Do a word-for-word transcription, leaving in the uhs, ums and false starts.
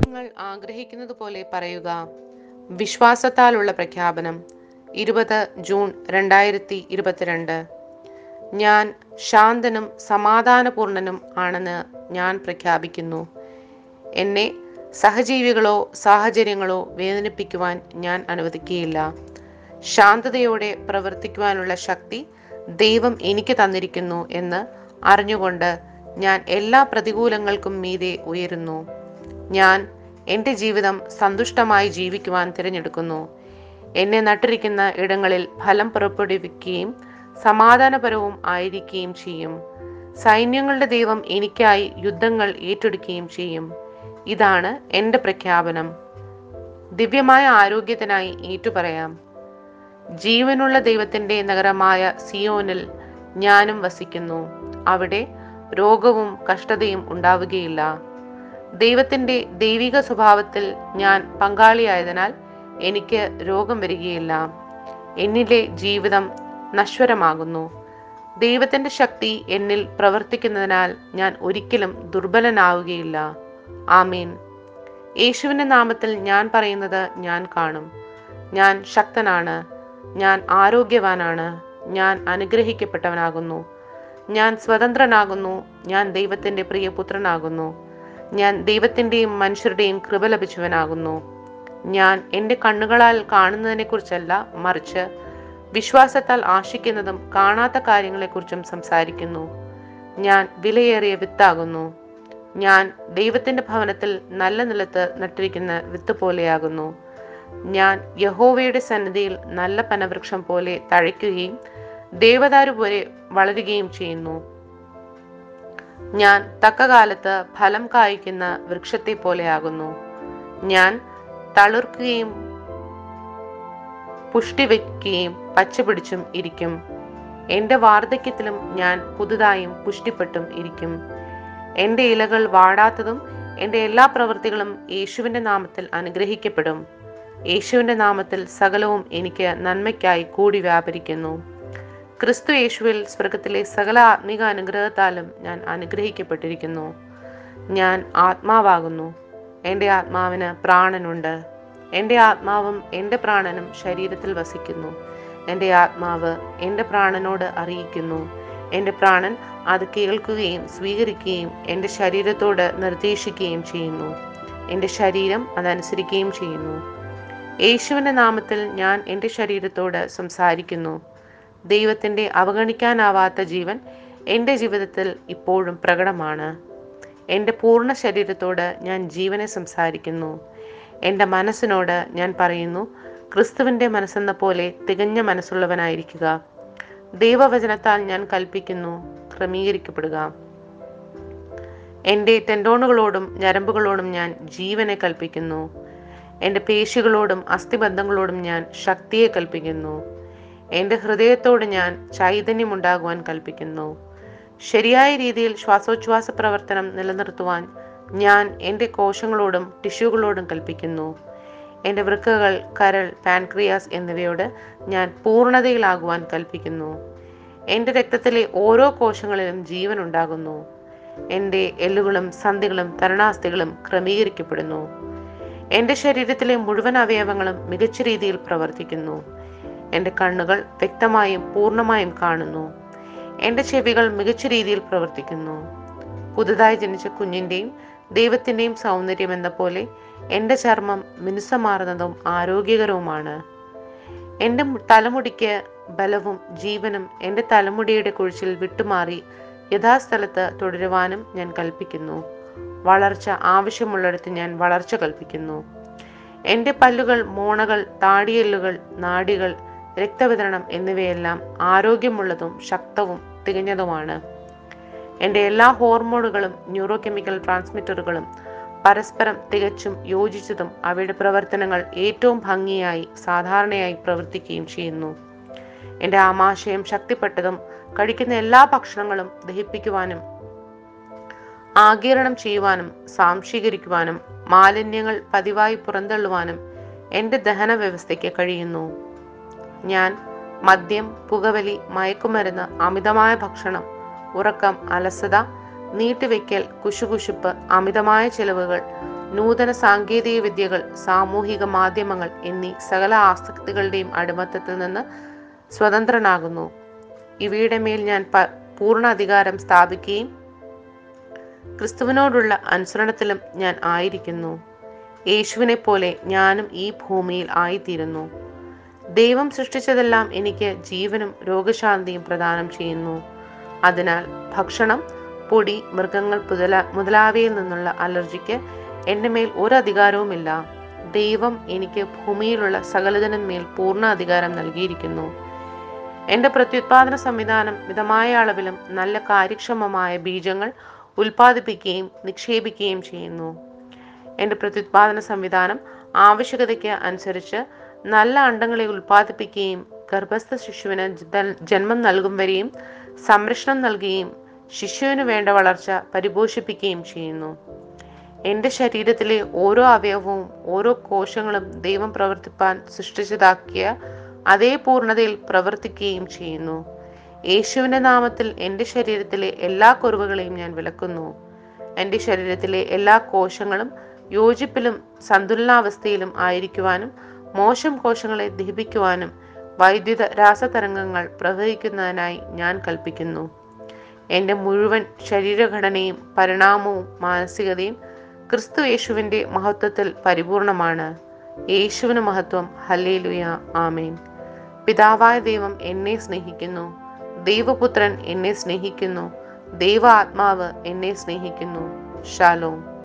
നിങ്ങൾ ആഗ്രഹിക്കുന്നത് പോലെ പറയുക. വിശ്വാസത്താലുള്ള പ്രഖ്യാപനം. ഇരുപത് ജൂൺ രണ്ടായിരത്തി ഇരുപത്തിരണ്ട്. ഞാൻ ശാന്തനും സമാധാനപൂർണനും ആണെന്ന് ഞാൻ പ്രഖ്യാപിക്കുന്നു. എന്നെ സഹജീവികളോ സാഹചര്യങ്ങളോ വേദനിപ്പിക്കുവാൻ ഞാൻ അനുവദിക്കുകയില്ല. ശാന്തതയോടെ പ്രവർത്തിക്കുവാനുള്ള ശക്തി ദൈവം എനിക്ക് തന്നിരിക്കുന്നു എന്ന് അറിഞ്ഞുകൊണ്ട് ഞാൻ എല്ലാ പ്രതികൂലങ്ങൾക്കും മീതെ ഉയരുന്നു. ഞാൻ എൻ്റെ ജീവിതം സന്തുഷ്ടമായി ജീവിക്കുവാൻ തിരഞ്ഞെടുക്കുന്നു. എന്നെ നട്ടിരിക്കുന്ന ഇടങ്ങളിൽ ഫലം പുറപ്പെടുവിക്കുകയും സമാധാനപരവും ആയിരിക്കുകയും ചെയ്യും. സൈന്യങ്ങളുടെ ദൈവം എനിക്കായി യുദ്ധങ്ങൾ ഏറ്റെടുക്കുകയും ചെയ്യും. ഇതാണ് എൻ്റെ പ്രഖ്യാപനം. ദിവ്യമായ ആരോഗ്യത്തിനായി ഏറ്റുപറയാം. ജീവനുള്ള ദൈവത്തിൻ്റെ നഗരമായ സിയോനിൽ ഞാനും വസിക്കുന്നു. അവിടെ രോഗവും കഷ്ടതയും ഉണ്ടാവുകയില്ല. ദൈവത്തിൻ്റെ ദൈവിക സ്വഭാവത്തിൽ ഞാൻ പങ്കാളിയായതിനാൽ എനിക്ക് രോഗം വരികയില്ല. എന്നിലെ ജീവിതം നശ്വരമാകുന്നു. ദൈവത്തിൻ്റെ ശക്തി എന്നിൽ പ്രവർത്തിക്കുന്നതിനാൽ ഞാൻ ഒരിക്കലും ദുർബലനാവുകയില്ല. ആമീൻ. യേശുവിൻ്റെ നാമത്തിൽ ഞാൻ പറയുന്നത് ഞാൻ കാണും. ഞാൻ ശക്തനാണ്. ഞാൻ ആരോഗ്യവാനാണ്. ഞാൻ അനുഗ്രഹിക്കപ്പെട്ടവനാകുന്നു. ഞാൻ സ്വതന്ത്രനാകുന്നു. ഞാൻ ദൈവത്തിൻ്റെ പ്രിയപുത്രനാകുന്നു. ഞാൻ ദൈവത്തിൻ്റെയും മനുഷ്യരുടെയും കൃപ ലഭിച്ചവനാകുന്നു. ഞാൻ എൻ്റെ കണ്ണുകളാൽ കാണുന്നതിനെക്കുറിച്ചല്ല, മറിച്ച് വിശ്വാസത്താൽ ആശിക്കുന്നതും കാണാത്ത കാര്യങ്ങളെക്കുറിച്ചും സംസാരിക്കുന്നു. ഞാൻ വിലയേറിയ വിത്താകുന്നു. ഞാൻ ദൈവത്തിൻ്റെ ഭവനത്തിൽ നല്ല നിലത്ത് നട്ടിരിക്കുന്ന വിത്ത് പോലെയാകുന്നു. ഞാൻ യഹോവയുടെ സന്നിധിയിൽ നല്ല പനവൃക്ഷം പോലെ തഴയ്ക്കുകയും ദേവദാരു പോലെ വളരുകയും ചെയ്യുന്നു. ഞാൻ തക്കകാലത്ത് ഫലം കായ്ക്കുന്ന വൃക്ഷത്തെ പോലെയാകുന്നു. ഞാൻ തളിർക്കുകയും പുഷ്ടിവയ്ക്കുകയും പച്ചപിടിച്ചും ഇരിക്കും. എൻ്റെ വാർദ്ധക്യത്തിലും ഞാൻ പുതുതായും പുഷ്ടിപ്പെട്ടും ഇരിക്കും. എൻ്റെ ഇലകൾ വാടാത്തതും എൻ്റെ എല്ലാ പ്രവൃത്തികളും യേശുവിൻ്റെ നാമത്തിൽ അനുഗ്രഹിക്കപ്പെടും. യേശുവിൻ്റെ നാമത്തിൽ സകലവും എനിക്ക് നന്മയ്ക്കായി കൂടി വ്യാപരിക്കുന്നു. ക്രിസ്തു യേശുവിൽ സ്വർഗത്തിലെ സകല ആത്മീക അനുഗ്രഹത്താലും ഞാൻ അനുഗ്രഹിക്കപ്പെട്ടിരിക്കുന്നു. ഞാൻ ആത്മാവാകുന്നു. എൻ്റെ ആത്മാവിന് പ്രാണനുണ്ട്. എൻ്റെ ആത്മാവും എൻ്റെ പ്രാണനും ശരീരത്തിൽ വസിക്കുന്നു. എൻ്റെ ആത്മാവ് എൻ്റെ പ്രാണനോട് അറിയിക്കുന്നു. എൻ്റെ പ്രാണൻ അത് കേൾക്കുകയും സ്വീകരിക്കുകയും എൻ്റെ ശരീരത്തോട് നിർദ്ദേശിക്കുകയും ചെയ്യുന്നു. എൻ്റെ ശരീരം അതനുസരിക്കുകയും ചെയ്യുന്നു. യേശുവിൻ്റെ നാമത്തിൽ ഞാൻ എൻ്റെ ശരീരത്തോട് സംസാരിക്കുന്നു. ദൈവത്തിൻ്റെ അവഗണിക്കാനാവാത്ത ജീവൻ എൻ്റെ ജീവിതത്തിൽ ഇപ്പോഴും പ്രകടമാണ്. എൻ്റെ പൂർണ്ണ ശരീരത്തോട് ഞാൻ ജീവനെ സംസാരിക്കുന്നു. എൻ്റെ മനസ്സിനോട് ഞാൻ പറയുന്നു, ക്രിസ്തുവിൻ്റെ മനസ്സെന്ന പോലെ തികഞ്ഞ മനസ്സുള്ളവനായിരിക്കുക. ദൈവവചനത്താൽ ഞാൻ കൽപ്പിക്കുന്നു, ക്രമീകരിക്കപ്പെടുക. എൻ്റെ ടെൻഡോണുകളോടും ഞരമ്പുകളോടും ഞാൻ ജീവനെ കൽപ്പിക്കുന്നു. എൻ്റെ പേശികളോടും അസ്ഥിബന്ധങ്ങളോടും ഞാൻ ശക്തിയെ കൽപ്പിക്കുന്നു. എൻ്റെ ഹൃദയത്തോട് ഞാൻ ചൈതന്യമുണ്ടാകുവാൻ കൽപ്പിക്കുന്നു. ശരിയായ രീതിയിൽ ശ്വാസോച്ഛ്വാസ പ്രവർത്തനം നിലനിർത്തുവാൻ ഞാൻ എൻ്റെ കോശങ്ങളോടും ടിഷ്യൂകളോടും കൽപ്പിക്കുന്നു. എൻ്റെ വൃക്കകൾ, കരൾ, പാൻക്രിയാസ് എന്നിവയോട് ഞാൻ പൂർണ്ണതയിലാകുവാൻ കൽപ്പിക്കുന്നു. എൻ്റെ രക്തത്തിലെ ഓരോ കോശങ്ങളിലും ജീവൻ ഉണ്ടാകുന്നു. എൻ്റെ എല്ലുകളും സന്ധികളും തരണാസ്ഥികളും ക്രമീകരിക്കപ്പെടുന്നു. എൻ്റെ ശരീരത്തിലെ മുഴുവൻ അവയവങ്ങളും മികച്ച രീതിയിൽ പ്രവർത്തിക്കുന്നു. എൻ്റെ കണ്ണുകൾ വ്യക്തമായും പൂർണ്ണമായും കാണുന്നു. എൻ്റെ ചെവികൾ മികച്ച രീതിയിൽ പ്രവർത്തിക്കുന്നു. പുതുതായി ജനിച്ച കുഞ്ഞിൻ്റെയും ദൈവത്തിൻ്റെയും സൗന്ദര്യം എന്ന പോലെ എൻ്റെ ചർമ്മം മിനുസമാർന്നതും ആരോഗ്യകരവുമാണ്. എൻ്റെ തലമുടിക്ക് ബലവും ജീവനും എൻ്റെ തലമുടിയുടെ കുഴിച്ചിൽ വിട്ടുമാറി യഥാസ്ഥലത്ത് തുടരുവാനും ഞാൻ കൽപ്പിക്കുന്നു. വളർച്ച ആവശ്യമുള്ളിടത്ത് ഞാൻ വളർച്ച കൽപ്പിക്കുന്നു. എൻ്റെ പല്ലുകൾ, മോണകൾ, താടിയെല്ലുകൾ, നാഡികൾ, രക്തവിതരണം എന്നിവയെല്ലാം ആരോഗ്യമുള്ളതും ശക്തവും തികഞ്ഞതുമാണ്. എൻ്റെ എല്ലാ ഹോർമോണുകളും ന്യൂറോ കെമിക്കൽ ട്രാൻസ്മിറ്ററുകളും പരസ്പരം തികച്ചും യോജിച്ചതും അവയുടെ പ്രവർത്തനങ്ങൾ ഏറ്റവും ഭംഗിയായി സാധാരണയായി പ്രവർത്തിക്കുകയും ചെയ്യുന്നു. എൻ്റെ ആമാശയം ശക്തിപ്പെട്ടതും കഴിക്കുന്ന എല്ലാ ഭക്ഷണങ്ങളും ദഹിപ്പിക്കുവാനും ആഗിരണം ചെയ്യുവാനും സാംശീകരിക്കുവാനും മാലിന്യങ്ങൾ പതിവായി പുറന്തള്ളുവാനും എൻ്റെ ദഹന വ്യവസ്ഥയ്ക്ക് കഴിയുന്നു. ഞാൻ മദ്യം, പുകവലി, മയക്കുമരുന്ന്, അമിതമായ ഭക്ഷണം, ഉറക്കം, അലസത, നീട്ടിവെക്കൽ, കുശുകുശുപ്പ്, അമിതമായ ചെലവുകൾ, നൂതന സാങ്കേതിക വിദ്യകൾ, സാമൂഹിക മാധ്യമങ്ങൾ എന്നീ സകല ആസക്തികളുടെയും അടിമത്തത്തിൽ നിന്ന് സ്വതന്ത്രനാകുന്നു. ഇവയുടെ മേൽ ഞാൻ പൂർണ്ണ അധികാരം സ്ഥാപിക്കുകയും ക്രിസ്തുവിനോടുള്ള അനുസരണത്തിലും ഞാൻ ആയിരിക്കുന്നു. യേശുവിനെ പോലെ ഞാനും ഈ ഭൂമിയിൽ ആയിത്തീരുന്നു. ദൈവം സൃഷ്ടിച്ചതെല്ലാം എനിക്ക് ജീവനും രോഗശാന്തിയും പ്രദാനം ചെയ്യുന്നു. അതിനാൽ ഭക്ഷണം, പൊടി, മൃഗങ്ങൾ മുതല മുതലായവയിൽ നിന്നുള്ള അലർജിക്ക് എൻ്റെ മേൽ ഒരു അധികാരവുമില്ല. ദൈവം എനിക്ക് ഭൂമിയിലുള്ള സകലതിനും മേൽ പൂർണ്ണ അധികാരം നൽകിയിരിക്കുന്നു. എൻ്റെ പ്രത്യുത്പാദന സംവിധാനം മിതമായ അളവിലും നല്ല കാര്യക്ഷമമായ ബീജങ്ങൾ ഉൽപ്പാദിപ്പിക്കുകയും നിക്ഷേപിക്കുകയും ചെയ്യുന്നു. എൻ്റെ പ്രത്യുത്പാദന സംവിധാനം ആവശ്യകതയ്ക്ക് അനുസരിച്ച് നല്ല അണ്ടങ്ങളെ ഉൽപ്പാദിപ്പിക്കുകയും ഗർഭസ്ഥ ശിശുവിന് ജന്മം നൽകും വരെയും സംരക്ഷണം നൽകുകയും ശിശുവിന് വേണ്ട വളർച്ച പരിപോഷിപ്പിക്കുകയും ചെയ്യുന്നു. എൻ്റെ ശരീരത്തിലെ ഓരോ അവയവവും ഓരോ കോശങ്ങളും ദൈവം പ്രവർത്തിപ്പാൻ സൃഷ്ടിച്ചതാക്കിയ അതേ പൂർണ്ണതയിൽ പ്രവർത്തിക്കുകയും ചെയ്യുന്നു. യേശുവിൻ്റെ നാമത്തിൽ എൻ്റെ ശരീരത്തിലെ എല്ലാ കുറവുകളെയും ഞാൻ വിലക്കുന്നു. എൻ്റെ ശരീരത്തിലെ എല്ലാ കോശങ്ങളും യോജിപ്പിലും സന്തുലനാവസ്ഥയിലും ആയിരിക്കുവാനും മോശം കോശങ്ങളെ ദഹിപ്പിക്കുവാനും വൈദ്യുത രാസതരംഗങ്ങൾ പ്രവഹിക്കുന്നതിനായി ഞാൻ കൽപ്പിക്കുന്നു. എൻ്റെ മുഴുവൻ ശരീരഘടനയും പരിണാമവും മാനസികതയും ക്രിസ്തു യേശുവിൻ്റെ മഹത്വത്തിൽ പരിപൂർണമാണ്. യേശുവിന് മഹത്വം. ഹല്ലേലൂയ, ആമേൻ. പിതാവായ ദൈവം എന്നെ സ്നേഹിക്കുന്നു. ദൈവപുത്രൻ എന്നെ സ്നേഹിക്കുന്നു. ദൈവ ആത്മാവ് എന്നെ സ്നേഹിക്കുന്നു. ശാലോം.